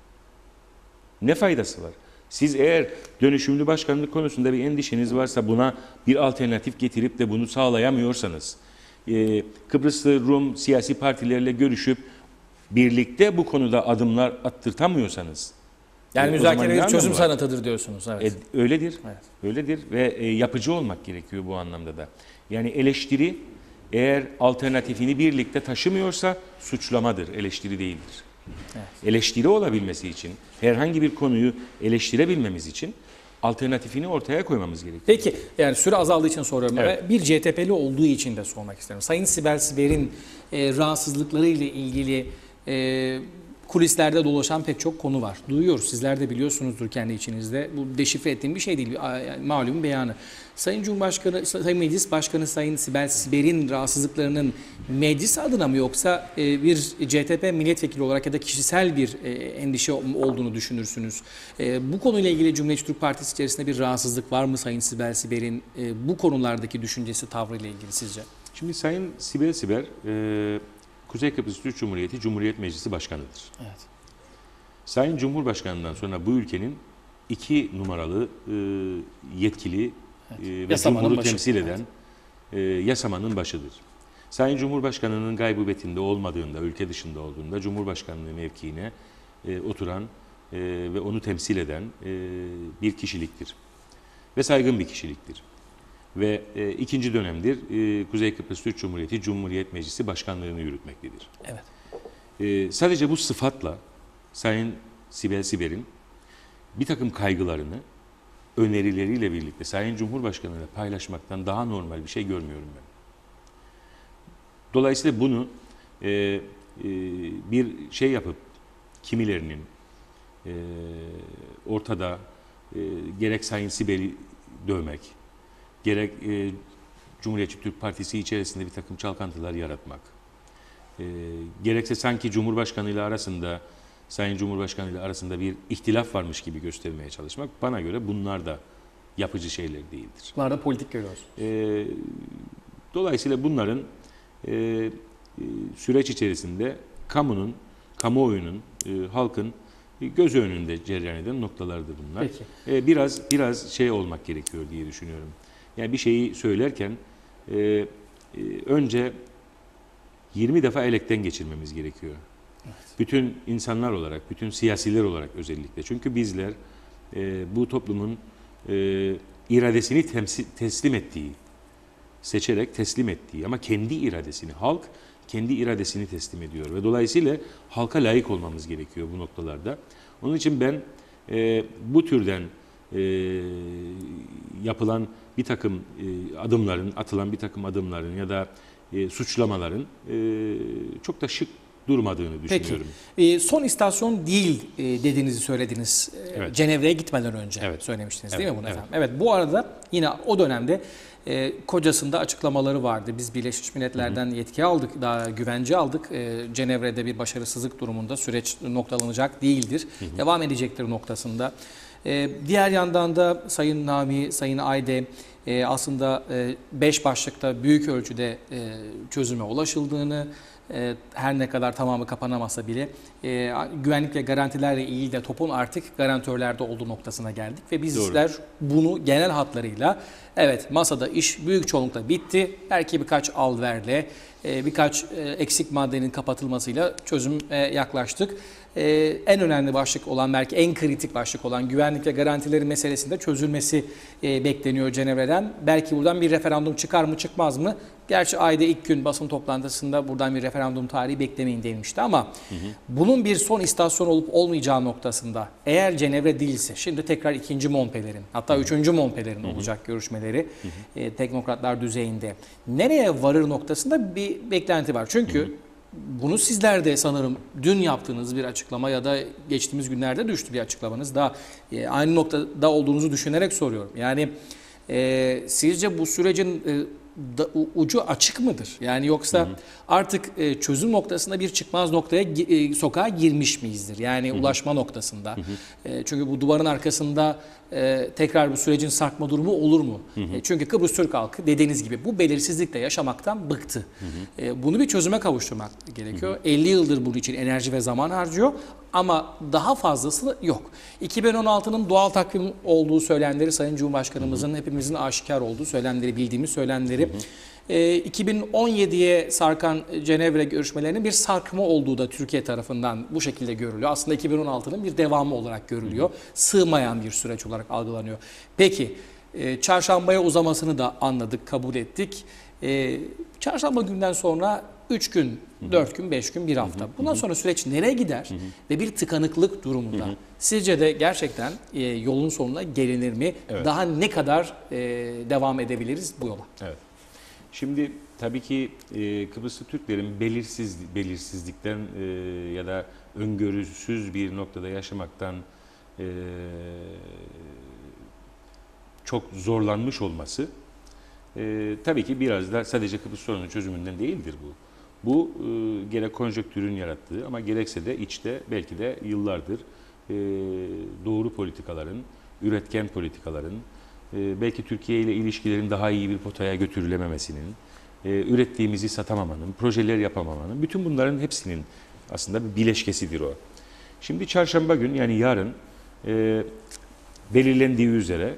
Ne faydası var? Siz eğer dönüşümlü başkanlık konusunda bir endişeniz varsa, buna bir alternatif getirip de bunu sağlayamıyorsanız, Kıbrıslı Rum siyasi partilerle görüşüp birlikte bu konuda adımlar attırtamıyorsanız, yani müzakereler çözüm sanatıdır diyorsunuz. Evet. Öyledir. Evet. Öyledir ve yapıcı olmak gerekiyor bu anlamda da. Yani eleştiri eğer alternatifini birlikte taşımıyorsa suçlamadır, eleştiri değildir. Evet. Eleştiri olabilmesi için, herhangi bir konuyu eleştirebilmemiz için alternatifini ortaya koymamız gerekiyor. Peki, yani süre azaldığı için soruyorum. Evet. Bir CTP'li olduğu için de sormak isterim. Sayın Sibel Siber'in rahatsızlıkları ile ilgili kulislerde dolaşan pek çok konu var. Duyuyoruz. Sizler de biliyorsunuzdur kendi içinizde. Bu deşifre ettiğim bir şey değil. Yani malum beyanı. Sayın Cumhurbaşkanı, Sayın Meclis Başkanı Sayın Sibel Siber'in rahatsızlıklarının meclis adına mı, yoksa bir CTP milletvekili olarak ya da kişisel bir endişe olduğunu düşünürsünüz? Bu konuyla ilgili Cumhuriyetçi Türk Partisi içerisinde bir rahatsızlık var mı Sayın Sibel Siber'in bu konulardaki düşüncesi, tavrıyla ilgili sizce? Şimdi Sayın Sibel Siber Kuzey Kıbrıs Türk Cumhuriyeti Cumhuriyet Meclisi Başkanı'dır. Evet. Sayın Cumhurbaşkanı'ndan sonra bu ülkenin 2 numaralı yetkili ve Cumhur'u temsil eden yasamanın başıdır. Sayın Cumhurbaşkanı'nın gaybubetinde olmadığında, ülke dışında olduğunda Cumhurbaşkanlığı mevkiine oturan ve onu temsil eden bir kişiliktir. Ve saygın bir kişiliktir. Ve ikinci dönemdir Kuzey Kıbrıs Türk Cumhuriyeti Cumhuriyet Meclisi Başkanlığı'nı yürütmektedir. Evet. Sadece bu sıfatla Sayın Sibel Siber'in bir takım kaygılarını önerileriyle birlikte Sayın Cumhurbaşkanı'yla paylaşmaktan daha normal bir şey görmüyorum ben. Dolayısıyla bunu bir şey yapıp kimilerinin ortada gerek Sayın Sibel'i dövmek, gerek Cumhuriyetçi Türk Partisi içerisinde bir takım çalkantılar yaratmak, gerekse sanki Cumhurbaşkanı ile arasında, Sayın Cumhurbaşkanı ile arasında bir ihtilaf varmış gibi göstermeye çalışmak, bana göre bunlar da yapıcı şeyler değildir. Bunlar da politik görüyoruz. Dolayısıyla bunların süreç içerisinde kamuoyunun, halkın göz önünde cereyan eden noktalardır bunlar. Peki. Biraz şey olmak gerekiyor diye düşünüyorum. Yani bir şeyi söylerken önce 20 defa elekten geçirmemiz gerekiyor. Evet. Bütün insanlar olarak, bütün siyasiler olarak özellikle. Çünkü bizler bu toplumun iradesini teslim ettiği, seçerek teslim ettiği ama kendi iradesini, halk kendi iradesini teslim ediyor. Ve dolayısıyla halka layık olmamız gerekiyor bu noktalarda. Onun için ben bu türden yapılan bir takım adımların, atılan bir takım adımların ya da suçlamaların çok da şık durmadığını düşünüyorum. Peki. Son istasyon değil dediğinizi söylediniz. Evet. Cenevre'ye gitmeden önce söylemiştiniz değil mi bunu efendim? Evet. Bu arada yine o dönemde Kocasında açıklamaları vardı. Biz Birleşmiş Milletler'den yetki aldık, daha güvence aldık. Cenevre'de bir başarısızlık durumunda süreç noktalanacak değildir. Devam edecektir noktasında. Diğer yandan da Sayın Nami, Sayın Ayde aslında 5 başlıkta büyük ölçüde çözüme ulaşıldığını, her ne kadar tamamı kapanamasa bile güvenlik ve garantilerle ilgili de topun artık garantörlerde olduğu noktasına geldik. Ve bizler bunu genel hatlarıyla evet masada iş büyük çoğunlukla bitti. Belki birkaç al-verle, birkaç eksik maddenin kapatılmasıyla çözüm yaklaştık. En önemli başlık olan, belki en kritik başlık olan güvenlik ve garantileri meselesinde çözülmesi bekleniyor Cenevre'den. Belki buradan bir referandum çıkar mı çıkmaz mı? Gerçi ayda ilk gün basın toplantısında buradan bir referandum tarihi beklemeyin denilmişti ama bunun bir son istasyon olup olmayacağı noktasında eğer Cenevre değilse, şimdi tekrar 2. Monpellerin hatta 3. Monpellerin olacak görüşmeleri teknokratlar düzeyinde nereye varır noktasında bir beklenti var. Çünkü bunu sizler de sanırım dün yaptığınız bir açıklama ya da geçtiğimiz günlerde düştü bir açıklamanız da aynı noktada olduğunuzu düşünerek soruyorum. Yani sizce bu sürecin ucu açık mıdır? Yani yoksa artık çözüm noktasında bir çıkmaz noktaya sokağa girmiş miyizdir? Yani ulaşma noktasında. Çünkü bu duvarın arkasında tekrar bu sürecin sarkma durumu olur mu? Çünkü Kıbrıs Türk halkı dediğiniz gibi bu belirsizlikle yaşamaktan bıktı. Bunu bir çözüme kavuşturmak gerekiyor. 50 yıldır bunun için enerji ve zaman harcıyor ama daha fazlası yok. 2016'nın doğal takvim olduğu söylemleri Sayın Cumhurbaşkanımızın hepimizin aşikar olduğu söylemleri, bildiğimiz söylemleri. 2017'ye sarkan Cenevre görüşmelerinin bir sarkma olduğu da Türkiye tarafından bu şekilde görülüyor. Aslında 2016'nın bir devamı olarak görülüyor. Sığmayan bir süreç olarak algılanıyor. Peki çarşambaya uzamasını da anladık, kabul ettik. Çarşamba günden sonra 3 gün, 4 gün, 5 gün, 1 hafta. Bundan sonra süreç nereye gider ve bir tıkanıklık durumunda sizce de gerçekten yolun sonuna gelinir mi? Evet. Daha ne kadar devam edebiliriz bu yola? Evet. Şimdi tabii ki Kıbrıslı Türklerin belirsizlikten ya da öngörüsüz bir noktada yaşamaktan çok zorlanmış olması tabii ki biraz da sadece Kıbrıs sorunun çözümünden değildir bu. Bu gerek konjonktürün yarattığı ama gerekse de içte belki de yıllardır doğru politikaların, üretken politikaların, belki Türkiye ile ilişkilerin daha iyi bir potaya götürülememesinin, ürettiğimizi satamamanın, projeler yapamamanın, bütün bunların hepsinin aslında bir bileşkesidir o. Şimdi çarşamba gün yani yarın belirlendiği üzere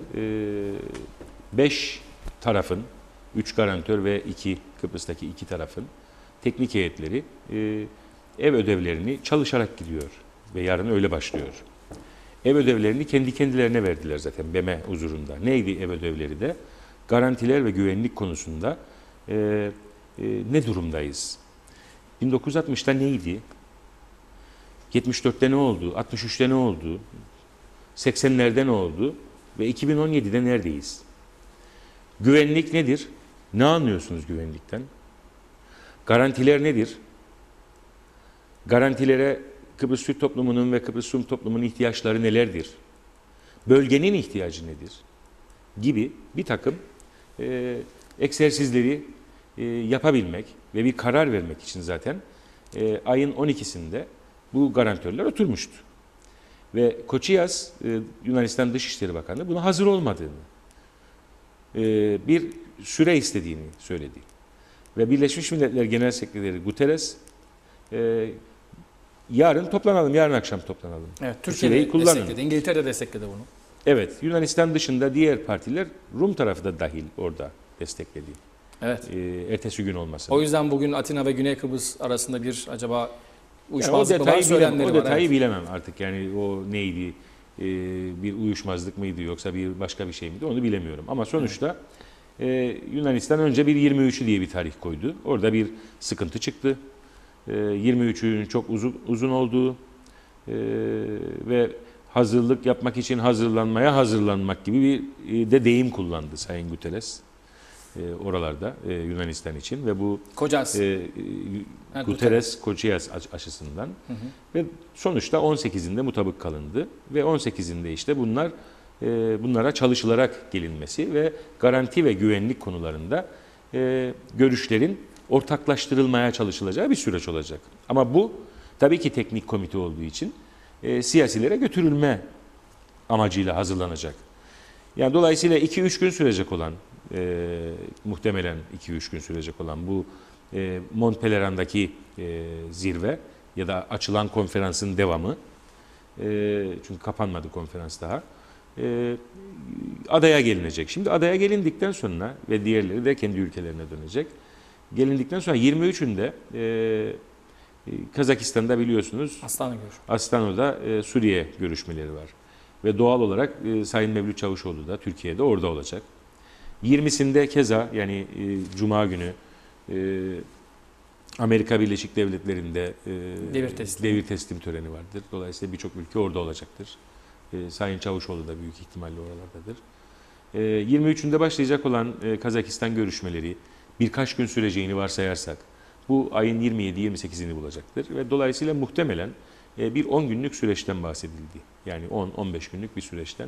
5 tarafın, 3 garantör ve Kıbrıs'taki 2 tarafın teknik heyetleri ev ödevlerini çalışarak gidiyor ve yarın öyle başlıyor. Ev ödevlerini kendi kendilerine verdiler zaten BM huzurunda. Neydi ev ödevleri de? Garantiler ve güvenlik konusunda ne durumdayız? 1960'ta neydi? 74'te ne oldu? 63'te ne oldu? 80'lerde ne oldu? Ve 2017'de neredeyiz? Güvenlik nedir? Ne anlıyorsunuz güvenlikten? Garantiler nedir? Garantilere Kıbrıs Türk toplumunun ve Kıbrıs Rum toplumunun ihtiyaçları nelerdir? Bölgenin ihtiyacı nedir? Gibi bir takım egzersizleri yapabilmek ve bir karar vermek için zaten ayın 12'sinde bu garantörler oturmuştu. Ve Koçiyas, Yunanistan Dışişleri Bakanı buna hazır olmadığını, bir süre istediğini söyledi. Ve Birleşmiş Milletler Genel Sekreteri Guterres yarın toplanalım, yarın akşam toplanalım. Evet, Türkiye destekledi, İngiltere de destekledi bunu. Evet, Yunanistan dışında diğer partiler, Rum tarafı da dahil orada destekledi. Evet. Ertesi gün olmasın. O yüzden bugün Atina ve Güney Kıbrıs arasında bir acaba uyuşmazlık var, o söylemleri var. detayı Evet. bilemem artık, yani o neydi, bir uyuşmazlık mıydı yoksa bir başka bir şey miydi onu bilemiyorum. Ama sonuçta Yunanistan önce bir 23'ü diye bir tarih koydu. Orada bir sıkıntı çıktı. 23'ün çok uzun olduğu ve hazırlık yapmak için hazırlanmak gibi bir de deyim kullandı Sayın Guterres oralarda Yunanistan için ve bu Guterres Koçiyas açısından ve sonuçta 18'inde mutabık kalındı ve 18'inde işte bunlar bunlara çalışılarak gelinmesi ve garanti ve güvenlik konularında görüşlerin ortaklaştırılmaya çalışılacağı bir süreç olacak. Ama bu tabii ki teknik komite olduğu için siyasilere götürülme amacıyla hazırlanacak. Yani dolayısıyla 2-3 gün sürecek olan, muhtemelen 2-3 gün sürecek olan bu Montpellieran'daki zirve ya da açılan konferansın devamı, çünkü kapanmadı konferans daha, adaya gelinecek. Şimdi adaya gelindikten sonra ve diğerleri de kendi ülkelerine dönecek. Gelindikten sonra 23'ünde Kazakistan'da biliyorsunuz Astano'da Suriye görüşmeleri var. Ve doğal olarak Sayın Mevlüt Çavuşoğlu da Türkiye'de orada olacak. 20'sinde keza yani Cuma günü Amerika Birleşik Devletleri'nde devir teslim töreni vardır. Dolayısıyla birçok ülke orada olacaktır. Sayın Çavuşoğlu da büyük ihtimalle oralardadır. 23'ünde başlayacak olan Kazakistan görüşmeleri birkaç gün süreceğini varsayarsak bu ayın 27-28'ini bulacaktır. Ve dolayısıyla muhtemelen bir 10 günlük süreçten bahsedildi. Yani 10-15 günlük bir süreçten.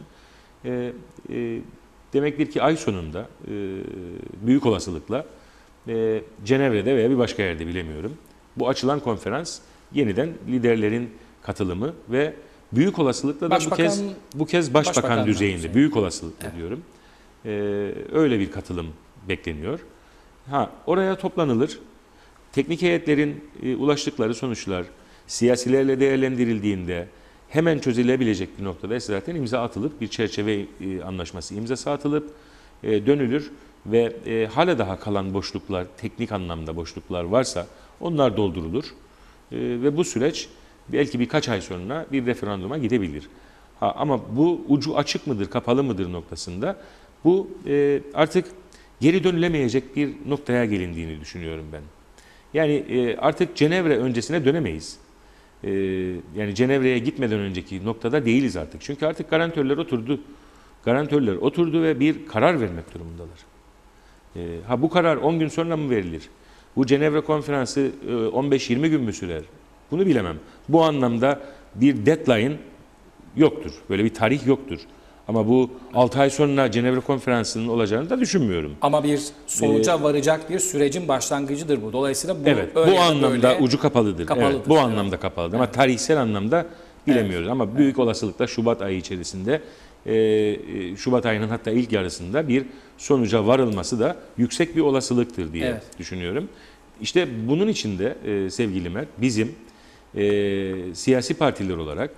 Demektir ki ay sonunda büyük olasılıkla Cenevre'de veya bir başka yerde bilemiyorum. Bu açılan konferans yeniden liderlerin katılımı ve büyük olasılıkla da bu kez başbakan düzeyinde, büyük olasılıkla diyorum. Öyle bir katılım bekleniyor. Oraya toplanılır. Teknik heyetlerin ulaştıkları sonuçlar siyasilerle değerlendirildiğinde hemen çözülebilecek bir noktada zaten imza atılıp bir çerçeve anlaşması imzası atılıp dönülür ve hala daha kalan boşluklar, teknik anlamda boşluklar varsa onlar doldurulur ve bu süreç belki birkaç ay sonra bir referanduma gidebilir. Ama bu ucu açık mıdır, kapalı mıdır noktasında bu artık geri dönülemeyecek bir noktaya gelindiğini düşünüyorum ben. Yani artık Cenevre öncesine dönemeyiz. Yani Cenevre'ye gitmeden önceki noktada değiliz artık. Çünkü artık garantörler oturdu. Garantörler oturdu ve bir karar vermek durumundalar. Bu karar 10 gün sonra mı verilir? Bu Cenevre konferansı 15-20 gün mü sürer? Bunu bilemem. Bu anlamda bir deadline yoktur. Böyle bir tarih yoktur. Ama bu 6 ay sonra Cenevre konferansının olacağını da düşünmüyorum. Ama bir sonuca varacak bir sürecin başlangıcıdır bu. Dolayısıyla bu bu anlamda ucu kapalıdır. Evet, bu anlamda kapalıdır. Ama tarihsel anlamda bilemiyoruz. Ama büyük olasılıkla Şubat ayı içerisinde, Şubat ayının hatta ilk yarısında bir sonuca varılması da yüksek bir olasılıktır diye düşünüyorum. İşte bunun için de sevgili Mert, bizim siyasi partiler olarak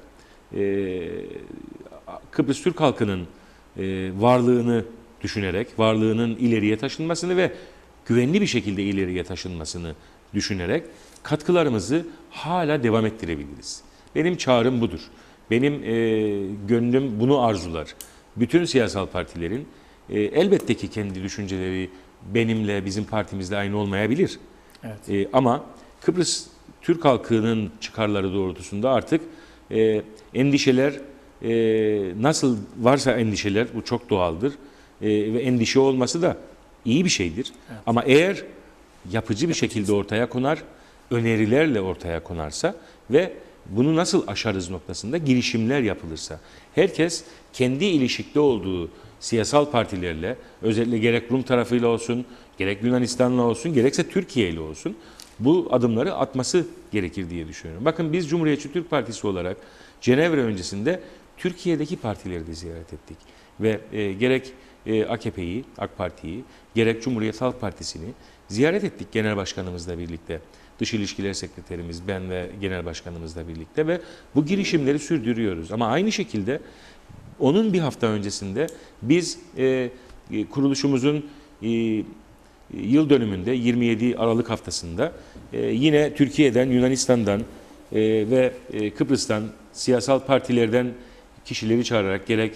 Kıbrıs Türk halkının varlığını düşünerek, varlığının ileriye taşınmasını ve güvenli bir şekilde ileriye taşınmasını düşünerek katkılarımızı hala devam ettirebiliriz. Benim çağrım budur. Benim gönlüm bunu arzular. Bütün siyasal partilerin elbette ki kendi düşünceleri benimle, bizim partimizle aynı olmayabilir. Evet. Ama Kıbrıs Türk halkının çıkarları doğrultusunda artık endişeler, nasıl varsa endişeler, bu çok doğaldır ve endişe olması da iyi bir şeydir. Evet. Ama eğer yapıcı bir şekilde ortaya konar, önerilerle ortaya konarsa ve bunu nasıl aşarız noktasında girişimler yapılırsa, herkes kendi ilişkide olduğu siyasal partilerle, özellikle gerek Rum tarafıyla olsun, gerek Yunanistan'la olsun, gerekse Türkiye ile olsun, bu adımları atması gerekir diye düşünüyorum. Bakın biz Cumhuriyetçi Türk Partisi olarak Cenevre öncesinde Türkiye'deki partileri de ziyaret ettik. Ve gerek AKP'yi, AK Parti'yi, gerek Cumhuriyet Halk Partisi'ni ziyaret ettik Genel Başkanımızla birlikte. Dış İlişkiler Sekreterimiz, ben ve Genel Başkanımızla birlikte ve bu girişimleri sürdürüyoruz. Ama aynı şekilde onun bir hafta öncesinde biz kuruluşumuzun yıl dönümünde 27 Aralık haftasında yine Türkiye'den, Yunanistan'dan ve Kıbrıs'tan siyasal partilerden kişileri çağırarak gerek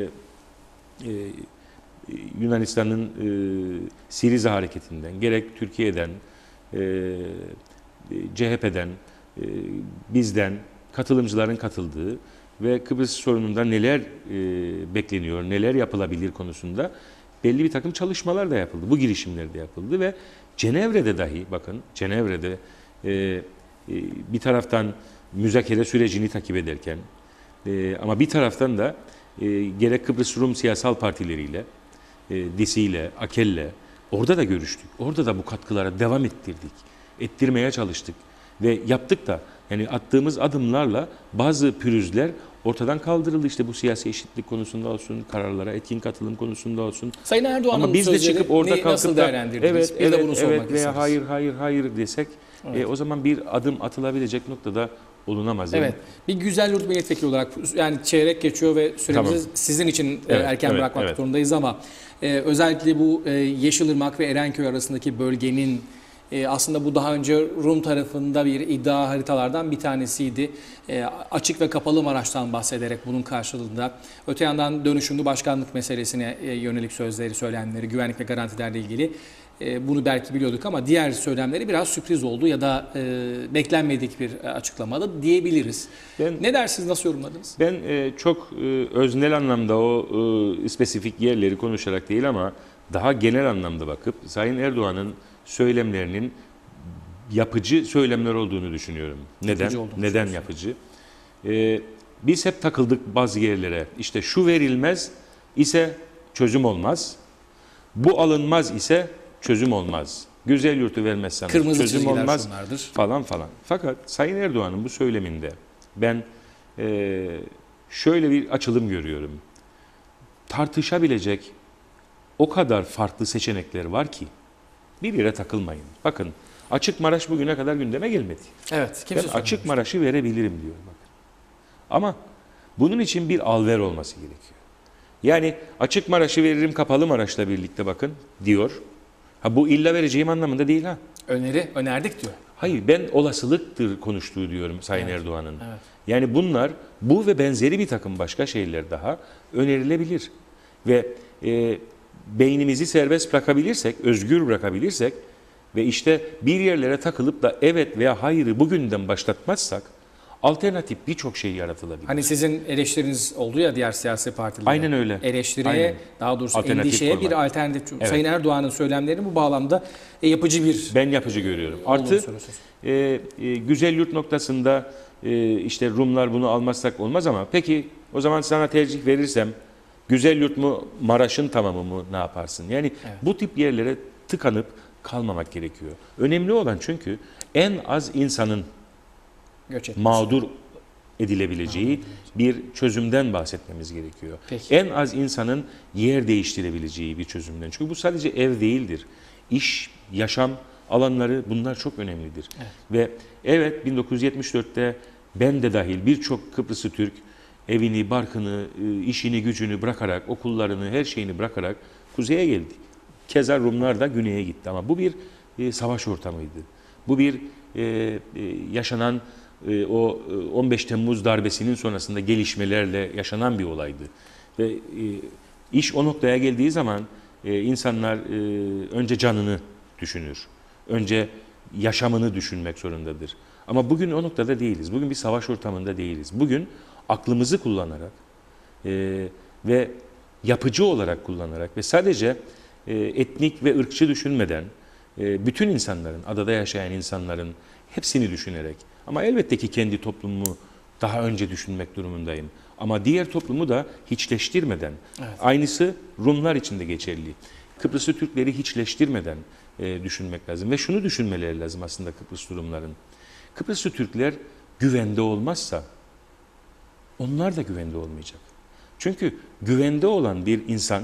Yunanistan'ın Siriza hareketinden, gerek Türkiye'den, CHP'den, bizden katılımcıların katıldığı ve Kıbrıs sorununda neler bekleniyor, neler yapılabilir konusunda belli bir takım çalışmalar da yapıldı. Bu girişimler de yapıldı ve Cenevre'de dahi, bakın Cenevre'de bir taraftan müzakere sürecini takip ederken ama bir taraftan da gerek Kıbrıs Rum siyasal partileriyle, DİSİ'yle, AKEL'le orada da görüştük. Orada da bu katkılara devam ettirdik. Ettirmeye çalıştık. Ve yaptık da yani attığımız adımlarla bazı pürüzler ortadan kaldırıldı. İşte bu siyasi eşitlik konusunda olsun, kararlara etkin katılım konusunda olsun. Sayın Erdoğan'ın Ama biz de sözleri çıkıp orada nasıl kalkıp da değerlendirdiniz? Biz de bunu sormak veya isteriz. hayır desek o zaman bir adım atılabilecek noktada olunamaz. Evet. Bir Güzelyurt milletvekili olarak yani çeyrek geçiyor ve süremizi Tamam. sizin için Evet, erken evet, bırakmak evet. zorundayız ama özellikle bu Yeşilırmak ve Erenköy arasındaki bölgenin aslında bu daha önce Rum tarafında bir iddia haritalardan bir tanesiydi. Açık ve kapalı Maraş'tan bahsederek bunun karşılığında öte yandan dönüşümlü başkanlık meselesine yönelik sözleri, söylemleri, güvenlik ve garantilerle ilgili bunu belki biliyorduk ama diğer söylemleri biraz sürpriz oldu ya da beklenmedik bir açıklamadı diyebiliriz. Ne dersiniz, nasıl yorumladınız? Ben çok öznel anlamda o spesifik yerleri konuşarak değil ama daha genel anlamda bakıp Sayın Erdoğan'ın söylemlerinin yapıcı söylemler olduğunu düşünüyorum. Neden yapıcı? Biz hep takıldık bazı yerlere. İşte şu verilmez ise çözüm olmaz. Bu alınmaz ise çözüm olmaz. Güzelyurt'u vermezseniz Kırmızı çözüm olmaz şunlardır. falan. Fakat Sayın Erdoğan'ın bu söyleminde ben şöyle bir açılım görüyorum. Tartışabilecek o kadar farklı seçenekler var ki bir yere takılmayın. Bakın Açık Maraş bugüne kadar gündeme gelmedi. Evet. Ben Açık Maraş'ı verebilirim diyor. Bakın. Ama bunun için bir alver olması gerekiyor. Yani Açık Maraş'ı veririm Kapalı Maraş'la birlikte bakın diyor. Ha bu illa vereceğim anlamında değil ha. Önerdik diyor. Hayır ben olasılıktır konuştuğu diyorum Sayın Erdoğan'ın. Evet. Yani bunlar bu ve benzeri bir takım başka şeyler daha önerilebilir. Ve beynimizi serbest bırakabilirsek, özgür bırakabilirsek ve işte bir yerlere takılıp da evet veya hayırı bugünden başlatmazsak alternatif birçok şey yaratılabilir. Hani sizin eleştiriniz oldu ya diğer siyasi partilere. Aynen öyle. Eleştiriye, Aynen. daha doğrusu Alternatif endişeye koymak. bir alternatif. Evet. Sayın Erdoğan'ın söylemleri bu bağlamda yapıcı bir Ben yapıcı görüyorum. olduğunu Artı söylüyorsunuz. Güzelyurt noktasında işte Rumlar bunu almazsak olmaz ama peki o zaman sana tercih verirsem Güzelyurt mu Maraş'ın tamamı mı ne yaparsın? Yani bu tip yerlere tıkanıp kalmamak gerekiyor. Önemli olan çünkü en az insanın Göç etmesi. mağdur edilebileceği bir çözümden bahsetmemiz gerekiyor. Peki. En az insanın yer değiştirebileceği bir çözümden. Çünkü bu sadece ev değildir. İş, yaşam alanları bunlar çok önemlidir. Evet. Ve evet 1974'te ben de dahil birçok Kıbrıslı Türk evini, barkını, işini, gücünü bırakarak, okullarını, her şeyini bırakarak kuzeye geldi. Keza Rumlar da güneye gitti ama bu bir savaş ortamıydı. Bu bir yaşanan o 15 Temmuz darbesinin sonrasında gelişmelerle yaşanan bir olaydı. Ve iş o noktaya geldiği zaman insanlar önce canını düşünür. Önce yaşamını düşünmek zorundadır. Ama bugün o noktada değiliz. Bugün bir savaş ortamında değiliz. Bugün aklımızı kullanarak ve yapıcı olarak kullanarak ve sadece etnik ve ırkçı düşünmeden bütün insanların, adada yaşayan insanların hepsini düşünerek ama elbette ki kendi toplumumu daha önce düşünmek durumundayım. Ama diğer toplumu da hiçleştirmeden, aynısı Rumlar için de geçerli. Kıbrıslı Türkleri hiçleştirmeden düşünmek lazım. Ve şunu düşünmeleri lazım aslında Kıbrıslı Rumların. Kıbrıslı Türkler güvende olmazsa onlar da güvende olmayacak. Çünkü güvende olan bir insan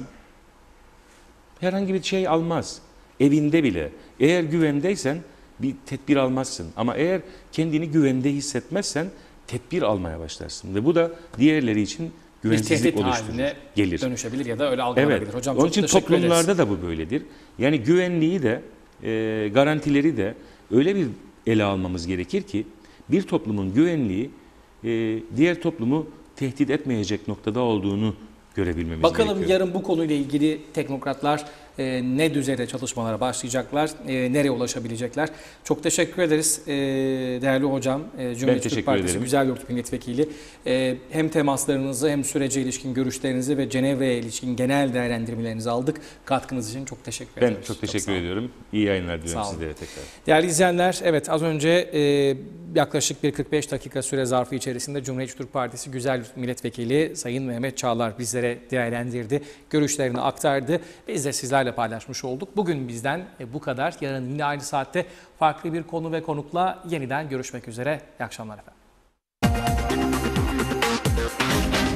herhangi bir şey almaz. Evinde bile. Eğer güvendeysen bir tedbir almazsın. Ama eğer kendini güvende hissetmezsen tedbir almaya başlarsın. Ve bu da diğerleri için bir güvensizlik tehdit oluşturur. haline Gelir. dönüşebilir ya da öyle algılanabilir. Evet. Hocam Onun çok için teşekkür ederiz. toplumlarda da bu böyledir. Yani güvenliği de garantileri de öyle bir ele almamız gerekir ki bir toplumun güvenliği diğer toplumu tehdit etmeyecek noktada olduğunu görebilmemiz Bakalım gerekiyor. yarın bu konuyla ilgili teknokratlar ne düzeyde çalışmalara başlayacaklar, nereye ulaşabilecekler. Çok teşekkür ederiz değerli hocam, Cumhuriyet Türk Partisi Güzyurt Milletvekili. Hem temaslarınızı hem sürece ilişkin görüşlerinizi ve Cenevre'ye ilişkin genel değerlendirmelerinizi aldık. Katkınız için çok teşekkür ederim. Ben çok teşekkür ediyorum. İyi yayınlar diliyorum sizlere tekrar. Değerli izleyenler, evet az önce yaklaşık bir 45 dakika süre zarfı içerisinde Cumhuriyet Türk Partisi Güzyurt Milletvekili Sayın Mehmet Çağlar bizlere değerlendirdi, görüşlerini aktardı. Biz de sizlerle paylaşmış olduk. Bugün bizden bu kadar. Yarın yine aynı saatte farklı bir konu ve konukla yeniden görüşmek üzere. İyi akşamlar efendim.